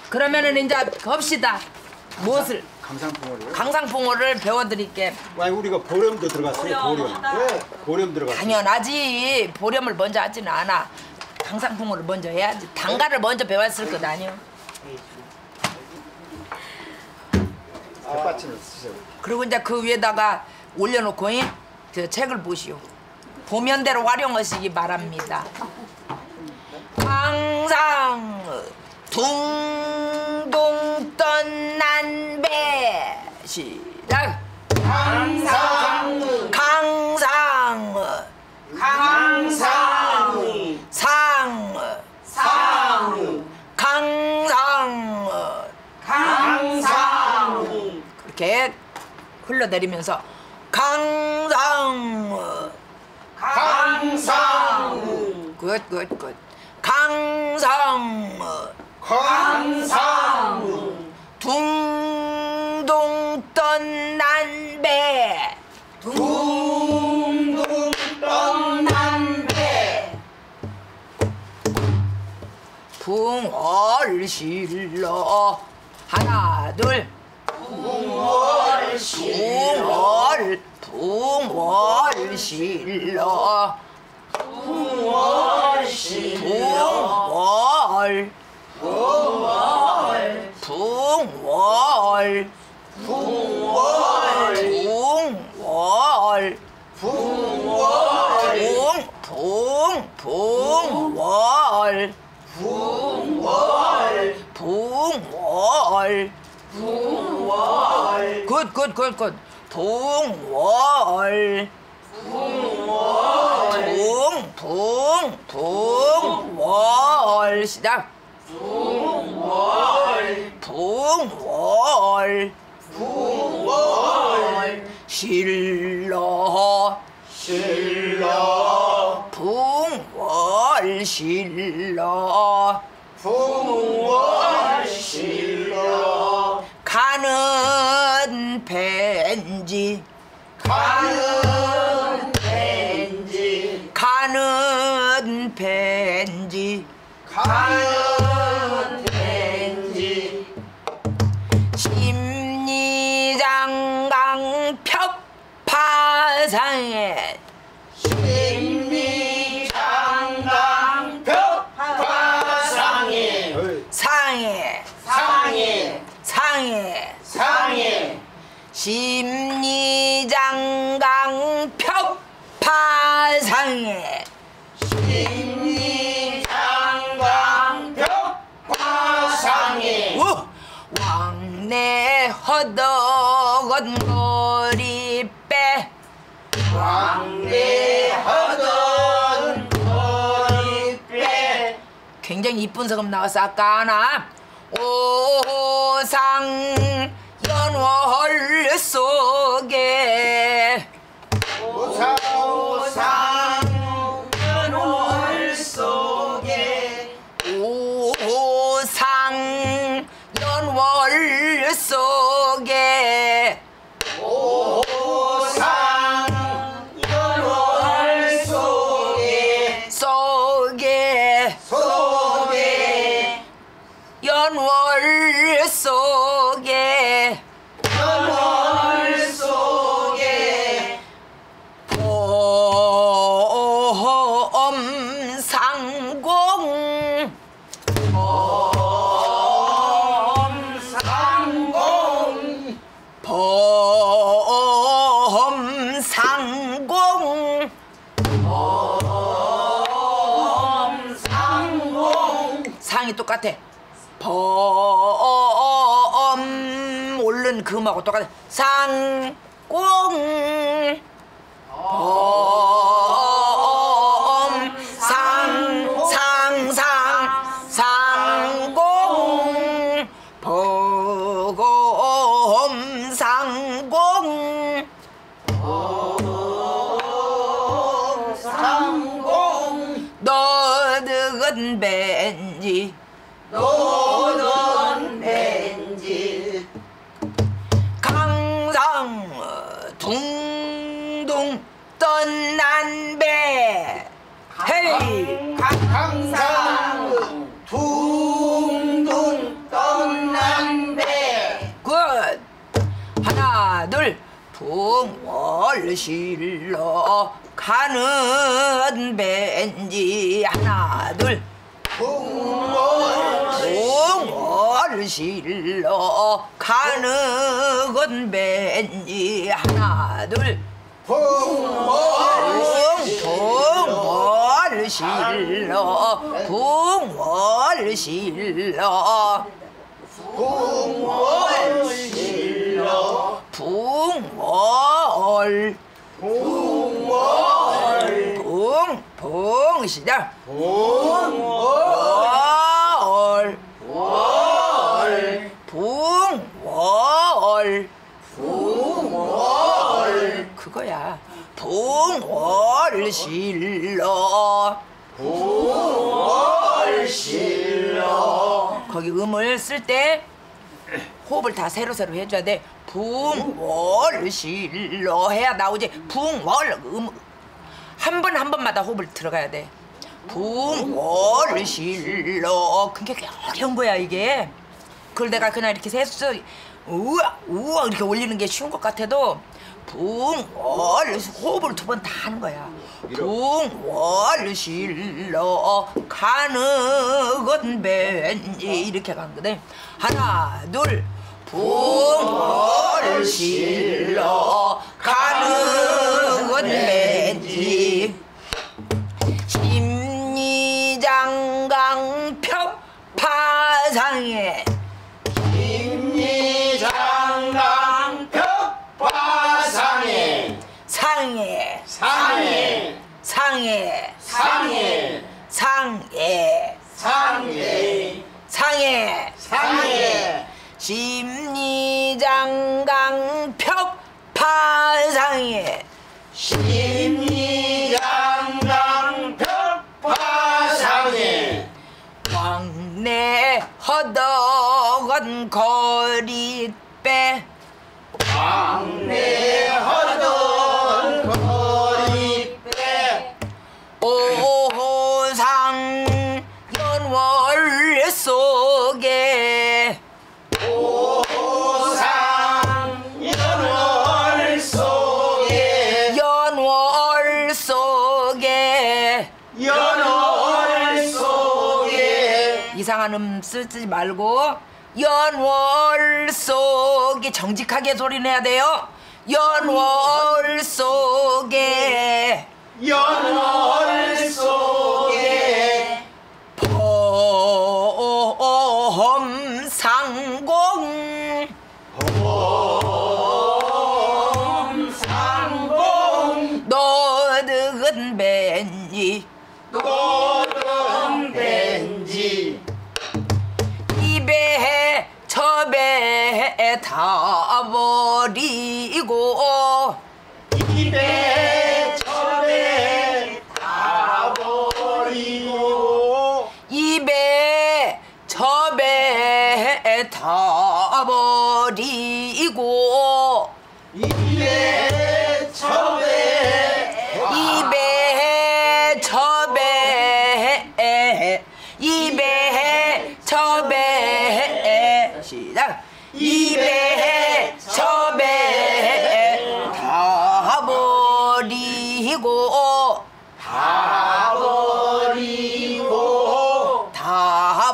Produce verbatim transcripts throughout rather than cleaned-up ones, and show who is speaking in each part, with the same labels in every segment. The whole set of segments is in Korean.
Speaker 1: 그러면은 이제 합시다. 무엇을?
Speaker 2: 강상풍어를.
Speaker 1: 강상풍어를 배워드릴게.
Speaker 2: 아니 우리가 보렴도 들어갔어요. 보렴. 네. 보렴 들어갔어요.
Speaker 1: 당연하지. 보렴을 먼저 하지는 않아. 강상풍어를 먼저 해야지. 단가를 먼저 배웠을 것 아니요.
Speaker 2: 햇받침을 쓰세요.
Speaker 1: 그리고 이제 그 위에다가 올려놓고 이? 저 책을 보시오. 보면대로 활용하시기 바랍니다. 항상 둥둥 떠난 배 시작.
Speaker 3: 강상
Speaker 1: 강상
Speaker 3: 강상
Speaker 1: 상
Speaker 3: 상
Speaker 1: 강상
Speaker 3: 강상
Speaker 1: 그렇게 흘러내리면서 강상
Speaker 3: 강상
Speaker 1: 굿굿굿 강상
Speaker 3: 강상
Speaker 1: 둥둥 떠난 배
Speaker 3: 둥둥 떠난 배
Speaker 1: 붕어를 실러 하나 둘
Speaker 3: 붕어를
Speaker 1: 붕어를 붕어를 실러
Speaker 3: 붕어를 실러
Speaker 1: 붕어를
Speaker 3: 붕어를
Speaker 1: 붕어를
Speaker 3: 붕어를
Speaker 1: 붕어를
Speaker 3: 붕어를
Speaker 1: 붕붕붕어를
Speaker 3: 붕어를
Speaker 1: 붕어를
Speaker 3: 붕어를
Speaker 1: 굿굿굿굿 붕어를
Speaker 3: 붕어를
Speaker 1: 붕붕붕어를 시작
Speaker 3: 붕어를
Speaker 1: 붕어를
Speaker 3: 붕어를
Speaker 1: 실러
Speaker 3: 실러
Speaker 1: 붕어를 실러
Speaker 3: 붕어를 실러
Speaker 1: 가는 벤지
Speaker 3: 가는 벤지
Speaker 1: 가는 벤지
Speaker 3: 가는 벤지
Speaker 1: 심리장강 벽파상에
Speaker 3: 심리장강 벽파상에
Speaker 1: 상해
Speaker 3: 상해
Speaker 1: 상해
Speaker 3: 상해
Speaker 1: 심리장강 벽파상에
Speaker 3: 심리장강 벽파상에
Speaker 1: 우! 왕래 허덕은 거리빼
Speaker 3: 왕래하던 거리빼
Speaker 1: 굉장히 이쁜 성음 나왔어 아까 하나 오상 연월 속에
Speaker 3: 오사오상 연월 속에
Speaker 1: 오상 연월 속에
Speaker 3: 오상 연월 속에
Speaker 1: 속에
Speaker 3: 속에
Speaker 1: 연월 속에
Speaker 3: 연월 속에
Speaker 1: 범상공
Speaker 3: 범상공
Speaker 1: 범상공
Speaker 3: 범상공
Speaker 1: 상이 똑같아 범 오른 금하고 똑같아 상공 범 상 상상 상공 범 상공
Speaker 3: 상공
Speaker 1: 너득은 벤지
Speaker 3: 노던 벤지
Speaker 1: 강상 둥둥 떠난 배 헤이
Speaker 3: 강상 둥둥 떠
Speaker 1: 풍월 실러 가는 벤지 하나 둘 풍월 실러 가는 벤지 하나 둘 풍월 실러 풍월 실러
Speaker 3: 풍월 실러
Speaker 1: 풍월
Speaker 3: 풍월
Speaker 1: 풍풍 시작
Speaker 3: 풍월
Speaker 1: 월 풍월
Speaker 3: 풍월
Speaker 1: 그거야 풍월 실러
Speaker 3: 풍월 실러
Speaker 1: 거기 음을 쓸 때 호흡을 다 새로새로 해줘야 돼. 풍월 실러 해야 나오지. 풍월 음 한 번 한 번마다 호흡을 들어가야 돼. 풍월 실러 그게 어려운 거야 이게. 그걸 내가 그냥 이렇게 세수 우와 우와 이렇게 올리는 게 쉬운 것 같아도 풍월 호흡을 두 번 다 하는 거야. 풍월 실러 가는 건 벤지 이렇게 가는 거네. 하나 둘 풍월 실러 가는 건 벤지 심리장강평 파상에
Speaker 3: 임리장강 벽화상에
Speaker 1: 상해
Speaker 3: 상해
Speaker 1: 상해
Speaker 3: 상해
Speaker 1: 상해
Speaker 3: 상해
Speaker 1: 상해
Speaker 3: 상해
Speaker 1: 심리장강평 파상해
Speaker 3: 임리장강 벽화상에
Speaker 1: 왕래 허덕은 거리빼
Speaker 3: 왕래 하던 거리빼
Speaker 1: 오호상 연월 속에
Speaker 3: 오상 연월 속에
Speaker 1: 연월 속에
Speaker 3: 연월 속에
Speaker 1: 이상한 음 쓰지 말고 연월 속에 정직하게 소리 내야 돼요. 연월 속에
Speaker 3: 연월 속에
Speaker 1: 범상공
Speaker 3: 상공
Speaker 1: 너득은 벤지
Speaker 3: 노동 벤지
Speaker 1: 입에 첩에 다 버리고
Speaker 3: 입에 첩에 다 버리고
Speaker 1: 입에 첩에 다 버리고
Speaker 3: 입에 첩에
Speaker 1: 입에 첩에 입에 첩에 시작 입에 첩에 다 버리고
Speaker 3: 다 버리고
Speaker 1: 다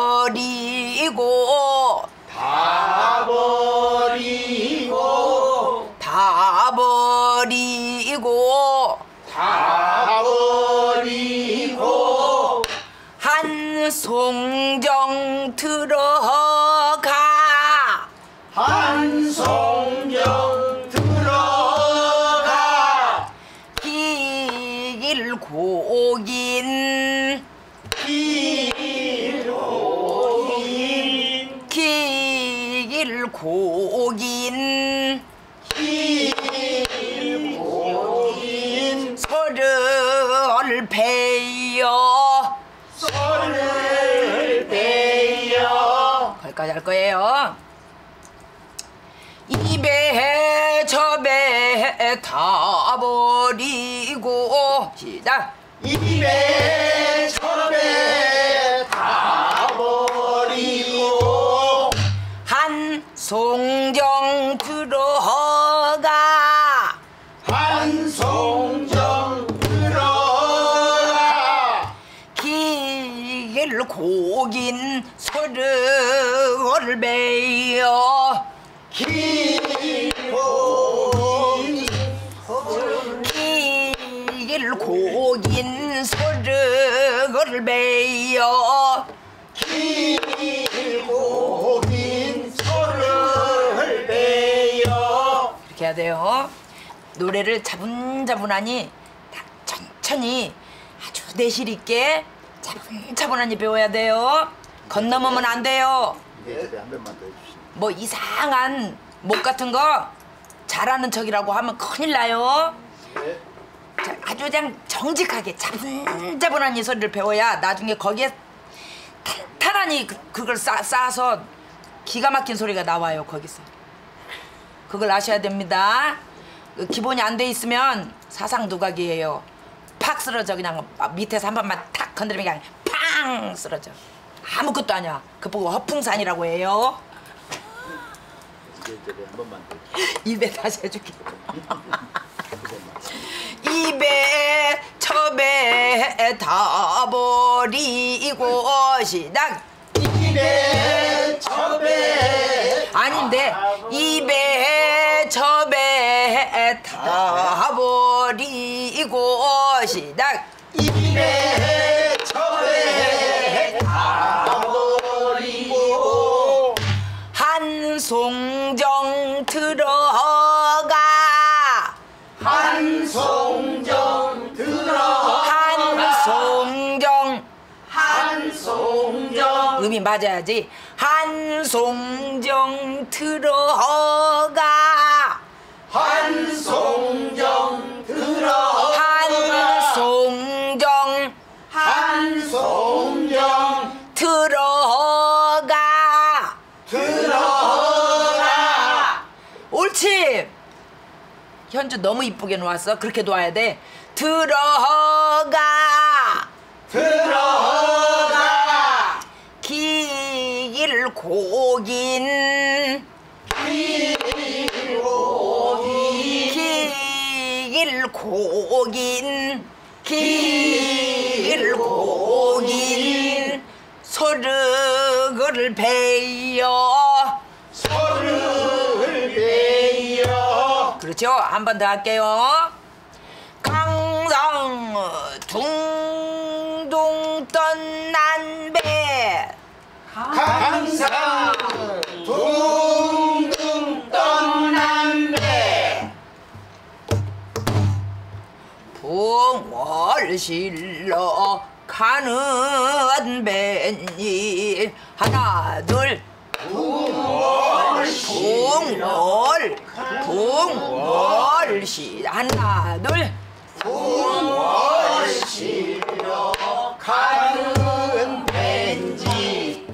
Speaker 1: 버리고
Speaker 3: 다 버리고
Speaker 1: 다 버리고
Speaker 3: 다 버리고
Speaker 1: 한송정 들어가
Speaker 3: 한송정 들어가
Speaker 1: 길고긴
Speaker 3: 길고긴
Speaker 1: 길고긴
Speaker 3: 길고긴
Speaker 1: 소를 베여
Speaker 3: 소를 베여
Speaker 1: 거기까지 할 거예요. 입에 첩에 다 버리고 시작
Speaker 3: 입에 첩에 다 버리고
Speaker 1: 한송정 들어가 고긴 소를 베어 길 고긴 소를 베어
Speaker 3: 길고긴 소를 베어
Speaker 1: 이렇게 해야 돼요. 노래를 차분차분하니 딱 천천히 아주 내실 있게 차분차분하니 배워야 돼요. 건너면 안 돼요.
Speaker 3: 네, 한 번만 더 해주시면.
Speaker 1: 뭐 이상한 목 같은 거 잘하는 척이라고 하면 큰일 나요.
Speaker 3: 네.
Speaker 1: 자, 아주 그냥 정직하게 차분차분한 이 소리를 배워야 나중에 거기에 탄탄하니 그, 그걸 쌓, 쌓아서 기가 막힌 소리가 나와요. 거기서 그걸 아셔야 됩니다. 그 기본이 안 돼 있으면 사상두각이에요. 팍 쓰러져. 그냥 밑에서 한 번만 탁 건드리면 그냥 팡 쓰러져. 아무것도 아니야. 그 보고 허풍산이라고 해요.
Speaker 3: 이제 이제 한 번만 더.
Speaker 1: 입에 다시 해줄게. 입에 첩에 다 버리고 시작.
Speaker 3: 입에 첩에
Speaker 1: 아닌데 입에 첩에 다 버리고 시작.
Speaker 3: 입에 첩에 다 버리고
Speaker 1: 한송정 들어가
Speaker 3: 한송정 들어가
Speaker 1: 한송정
Speaker 3: 한송정
Speaker 1: 음이 맞아야지. 한송정 들어가
Speaker 3: 한송정 들어가
Speaker 1: 한송정
Speaker 3: 한송정
Speaker 1: 들어가
Speaker 3: 들어가
Speaker 1: 옳지. 현주 너무 이쁘게 놓았어. 그렇게 놓아야 돼. 들어가
Speaker 3: 들어가
Speaker 1: 길 고긴 길 고긴 길 고긴 소르를 베어
Speaker 3: 소를 베어
Speaker 1: 그렇죠. 한 번 더 할게요. 강상 둥둥 떠난 배
Speaker 3: 강상 둥둥 떠난 배
Speaker 1: 붕월 실러 가는 뱃니 하나 둘 붕월 붕월 붕월 시 하나 둘
Speaker 3: 붕월 실러 가는 벤지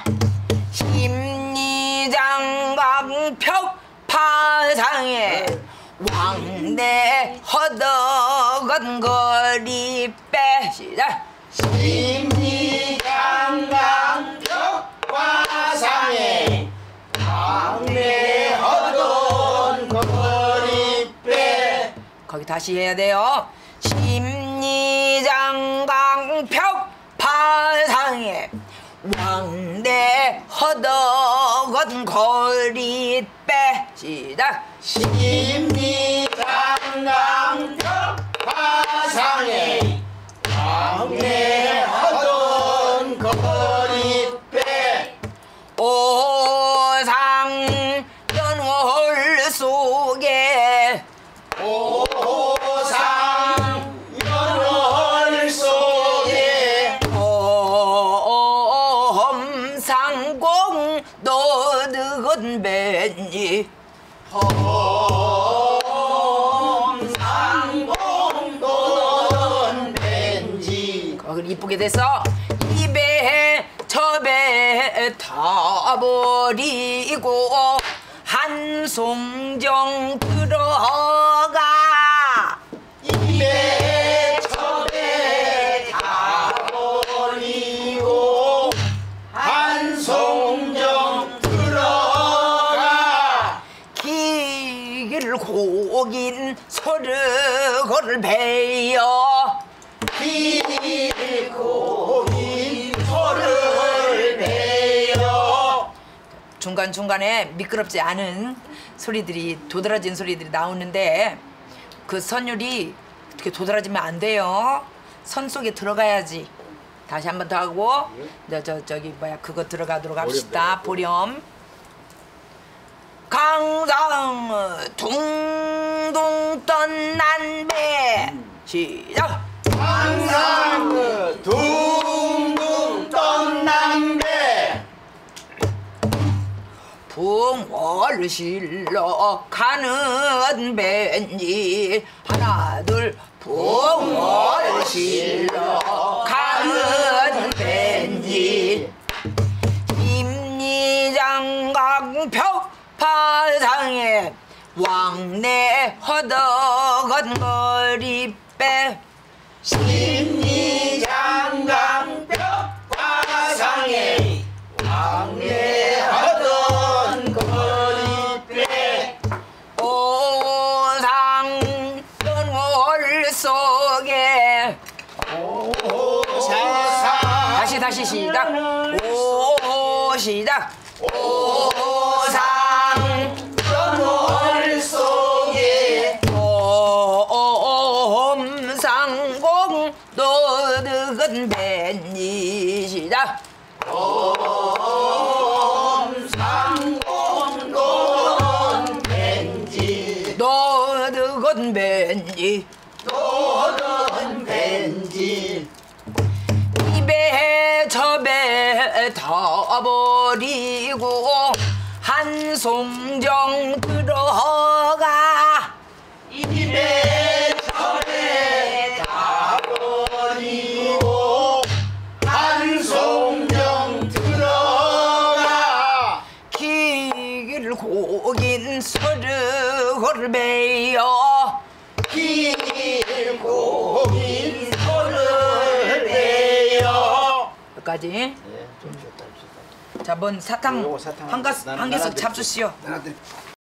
Speaker 1: 심리장강벽 파상에 왕래 허덕은 거리 빼시다
Speaker 3: 심리강강벽 화상에 왕래하던 거리빼
Speaker 1: 거기 다시 해야 돼요. 심리장강벽 파상에 왕래 허덕은 거리 빼시다
Speaker 3: 심리강강벽 화상에 왕래하던 거리빼
Speaker 1: 오상 연월 속에
Speaker 3: 오상 연월 속에
Speaker 1: 험상공 너득은 뱃니
Speaker 3: 험상공 너던 벤지
Speaker 1: 거기 이쁘게 돼서 입에 첩에 다 버리고 한송정 들어가
Speaker 3: 입에 첩에 다 버리고 한송정 들어가
Speaker 1: 길 고긴 소르를 베어
Speaker 3: 길 고긴 소를
Speaker 1: 중간 중간에 미끄럽지 않은 소리들이 도드라진 소리들이 나오는데 그 선율이 이렇게 도드라지면 안 돼요. 선 속에 들어가야지. 다시 한 번 더 하고 저, 저 저기 뭐야 그거 들어가도록 합시다. 보렴. 강상 둥둥 떠난 배 시작.
Speaker 3: 항상 둥둥 떠난 배
Speaker 1: 붕어를 실러 가는 벤지 하나 둘 붕어를 실러 가는 벤지 임리장강 벽파상에 왕래 허덕은 거리빼
Speaker 3: 심리장강 벽화상에 왕래하던 거리빼
Speaker 1: 오상 연월 속에
Speaker 3: 오사
Speaker 1: 다시 다시 시작. 오 시작. 오상
Speaker 3: 연월 속에
Speaker 1: 옴상공 노득은 벤이 시작.
Speaker 3: 엄상공돈 벤지
Speaker 1: 노득은 벤이
Speaker 3: 노던 벤지
Speaker 1: 입에 접에 다 버리고 한송정 들어가
Speaker 3: 입에 절에 다 버리고 한송정 들어가
Speaker 1: 길고긴 서르를 베어
Speaker 3: 길고 긴 소를 내어
Speaker 1: 여기까지.
Speaker 2: 네, 좀 좋다, 좋다.
Speaker 1: 자, 뭔 사탕
Speaker 2: 요거 사탕
Speaker 1: 한 가스
Speaker 2: 나는
Speaker 1: 한 개씩
Speaker 2: 나눠드릴게요.
Speaker 1: 잡수시오.
Speaker 2: 하나 드릴게요.